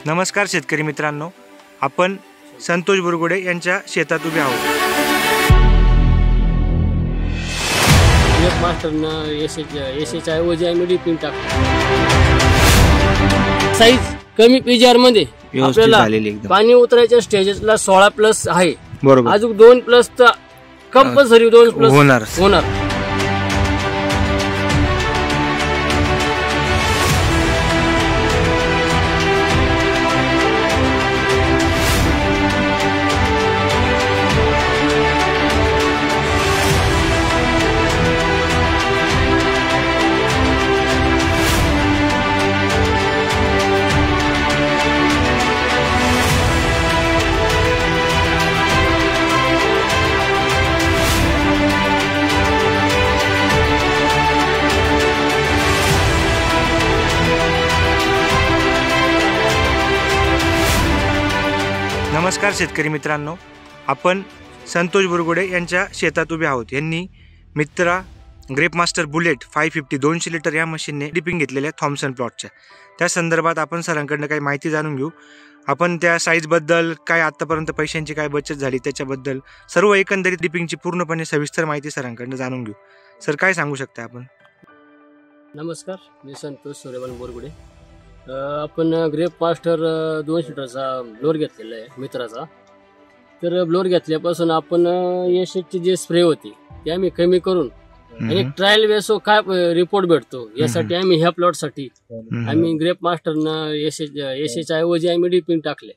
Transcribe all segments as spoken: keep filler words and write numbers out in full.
नमस्कार शेतकरी मित्रांनो, आपण संतोष बुरगुडे यांच्या शेतात उभे आहोत। ग्रेप मास्टरनं एसएच ऐवजी आम्ही डिपिंग टाकतो। साईज कमी पीजीआर मध्ये आपल्याला पाणी उतरायच्या स्टेजेसला सोळा प्लस आहे, बरोबर। अजून दोन प्लस तर कंपल्सरी दोन प्लस होणार होणार नमस्कार शेतकरी मित्रांनो, आपण संतोष बुरगुडे यांच्या शेतात उभे आहोत। यांनी Mitra grape master bullet five fifty दोनशे लिटर या मशीनने डिपिंग घेतलेल्या थॉम्सन प्लॉटच्या त्या संदर्भात आपण सरांकडून काही माहिती जाणून घेऊ। आपण त्या साईजबद्दल, काय आतापर्यंत पैशांची काय बचत झाली त्याच्याबद्दल, सर्व एकंदरीत डिपिंगची पूर्णपणे सविस्तर माहिती सरांकडून जाणून घेऊ। सर, काय सांगू शकता आपण? नमस्कार, मी संतोष सूर्यवान बुरगुडे। आपण ग्रेप मास्टर दोनशे लिटरचा ब्लोअर घेतलेला आहे मित्राचा। तर ब्लोअर घेतल्यापासून आपण एसएचची जे स्प्रे होती ते आम्ही कमी करून आणि ट्रायल बेसो काय रिपोर्ट भेटतो यासाठी आम्ही ह्या प्लॉटसाठी आम्ही ग्रेप मास्टरनं एसएच एसएच ऐवजी आम्ही डिपिंग टाकले।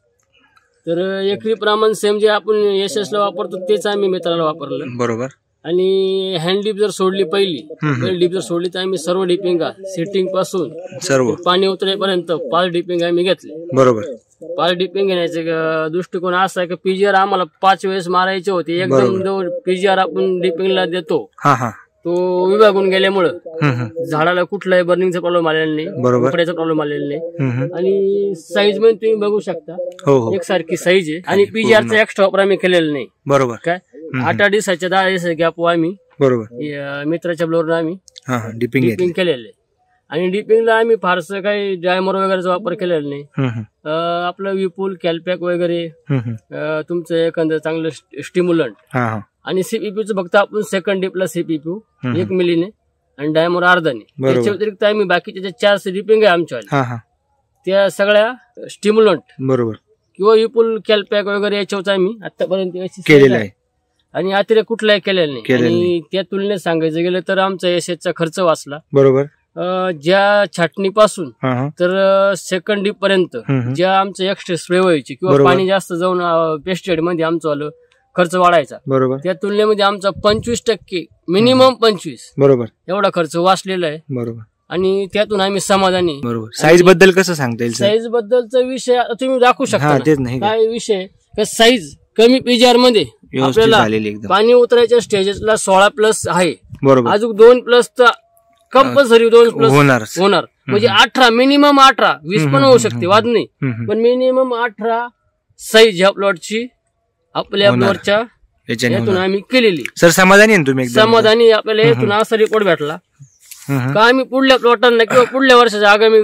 तर एकरी प्रमाण सेम जे आपण एसएचला वापरतो तेच आम्ही मित्राला वापरलं, बरोबर। आणि हँड डिप जर सोडली, पहिली पहिली डिप जर सोडली तर आम्ही सर्व डिपिंग सेटिंग पासून सर्व पाणी उतरेपर्यंत पाच डिपिंग आम्ही घेतले, बरोबर। पाच डिपिंग घेण्याचे दृष्टिकोन असा आहे की पीजीआर आम्हाला पाच वेळेस मारायचे होते। एकदम जो पीजीआर आपण डिपिंगला देतो तो विभागून गेल्यामुळं झाडाला कुठलाही बर्निंगचा प्रॉब्लेम आलेला नाही, उकड्याचा प्रॉब्लेम आलेला नाही। आणि साईज मध्ये तुम्ही बघू शकता एकसारखी साईज आहे आणि पीजीआरचा एक्स्ट्रा वापर आम्ही केलेला नाही, बरोबर। काय आठ आठ दिवसाच्या दहा दिवसाच्या गॅप आम्ही, बरोबर, मित्राच्या ब्लोअर आम्ही डिपिंग केलेले। आणि डिपिंगला आम्ही फारसं काही डायमर वगैरेचा वापर केलेला नाही। आपलं विपुल, कॅल्पॅक वगैरे, तुमचं एखादं चांगलं स्टिम्युलंट आणि सीपीपीचं फक्त आपण सेकंड डिपला सीपीपी एक मिलीने आणि डायमर अर्धाने, त्याच्या व्यतिरिक्त आम्ही बाकीच्या ज्या चार डिपिंग आहे आमच्या त्या सगळ्या स्टिम्युलंट, बरोबर, किंवा विपुल, कॅल्पॅक वगैरे याच्यावर आम्ही आतापर्यंत केलेला आहे आणि अतिरेक कुठलाही केलेला नाही। आणि त्या तुलनेत सांगायचं गेलं तर आमचा एसएचचा खर्च वाचला, बरोबर। ज्या छाटणीपासून तर सेकंड डीप पर्यंत ज्या आमचं एक्स्ट्रा स्प्रे व्हायची किंवा पाणी जास्त जाऊन पेस्टिसाइड मध्ये आमचं आलं खर्च वाढायचा, बरोबर, त्या तुलनेमध्ये आमचा पंचवीस टक्के मिनिमम पंचवीस बरोबर एवढा खर्च वाचलेला आहे, बरोबर। आणि त्यातून आम्ही समाधानी, बरोबर। साईज बद्दल कसं सांगता येईल? साईज बद्दलचा विषय तुम्ही दाखवू शकता, काय विषय साईज कमी पीजीआर मध्ये आपल्याला पाणी उतरायच्या स्टेजेसला सोळा प्लस आहे, बरोबर। अजून दोन प्लस तर कंपल्सरी दोन प्लस होणार होणार म्हणजे अठरा, मिनिमम अठरा, वीस पण होऊ शकते, वाद नाही, पण मिनिमम अठरा साईज ह्या प्लॉटची आपल्या ब्लोअरच्या यातून आम्ही केलेली। सर, समाधानी तुम्ही? समाधानी। आपल्याला यातून असा रिपोर्ट भेटला का आम्ही पुढल्या प्लॉटांना किंवा पुढल्या वर्षाच्या आगामी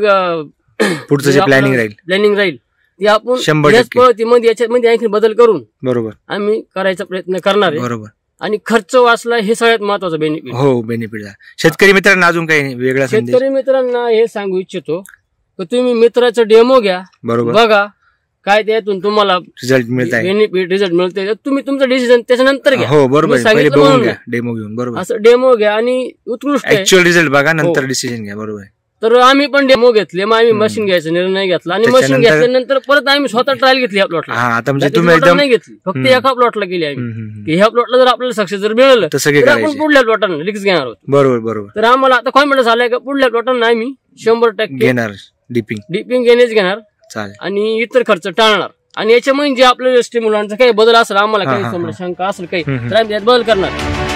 पुढचं प्लॅनिंग राहील प्लॅनिंग राहील ती आपण पद्धतीमध्ये याच्यामध्ये आणखी बदल करून, बरोबर, आम्ही करायचा प्रयत्न करणार आहे, बरोबर। आणि खर्च वाचला हे सगळ्यात महत्वाचं बेनिफिट, हो, बेनिफिट। शेतकरी मित्रांना अजून काही वेगळा संदेश? शेतकरी मित्रांना हे सांगू इच्छितो की तुम्ही मित्राचं डेमो घ्या, बरोबर, बघा काय त्यातून तुम्हाला रिझल्ट मिळते, बेनिफिट रिझल्ट मिळते, तुम्ही तुमचं डिसिजन त्याच्यानंतर घ्या, हो, बरोबर, डेमो घेऊन, बरोबर, असं डेमो घ्या आणि उत्कृष्ट ऍक्च्युअल रिझल्ट बघा, नंतर डिसिजन घ्या, बरोबर। तर आम्ही पण डेमो घेतले, मग आम्ही मशीन घ्यायचा निर्णय घेतला आणि मशीन घेतल्यानंतर परत आम्ही स्वतः ट्रायल घेतली या प्लॉटला, नाही घेतली, फक्त एका प्लॉटला केली आम्ही की ह्या प्लॉटला जर आपल्याला सक्सेस जर मिळालं तर आपण पुढल्या प्लॉटांना रिक्स घेणार आहोत, बरोबर, बरोबर। तर आम्हाला आता कॉन्फिडन्स आलाय का पुढल्या प्लॉटांना आम्ही शंभर टक्के घेणार, डिपिंग डिपिंग घेणेच घेणार आणि इतर खर्च टाळणार। आणि याच्यामुळे जे आपल्या स्टिम्युलंटचा काही बदल असेल, आम्हाला काही शंका असेल काही, तर आम्ही त्यात बदल करणार।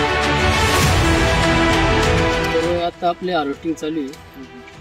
आता आपले हार्वेस्टिंग चालू आहे,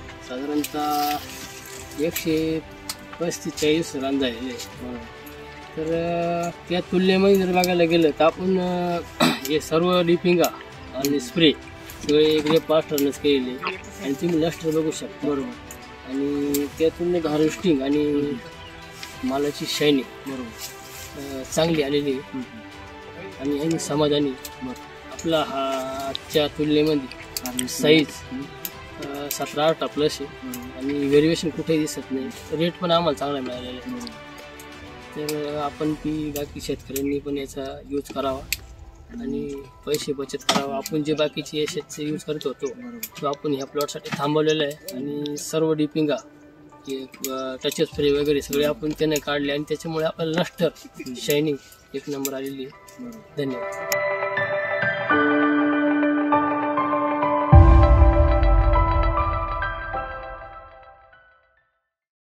साधारणतः एकशे पस्तीस चाळीस रन झालेले, तर त्या तुलनेमध्ये जर बघायला गेलं तर आपण हे सर्व डिपिंगा आणि स्प्रे सगळे ग्रेप मास्टरनेच केलेले आणि तुम्ही लस्टर बघू शकता, बरोबर। आणि त्यातून एक हार्वेस्टिंग आणि मालाची शायनिंग बरोबर. चांगली आलेली आहे आणि आम्ही समाधानी. आपला हा आजच्या तुलनेमध्ये साईज सतरा अठरा प्लस आहे आणि व्हेरिएशन कुठेही दिसत नाही. रेट पण आम्हाला चांगला मिळालेला आहे. तर आपण ती बाकी शेतकऱ्यांनी पण याचा यूज करावा आणि पैसे बचत करावा. आपण जे बाकीचे यशाचे यूज करत होतो तो आपण ह्या प्लॉटसाठी थांबवलेला आहे आणि सर्व डिपिंगा टचअप स्प्रे वगैरे सगळे आपण त्याने काढले आणि त्याच्यामुळे आपल्याला नष्टर शायनिंग एक नंबर आलेली आहे. धन्यवाद.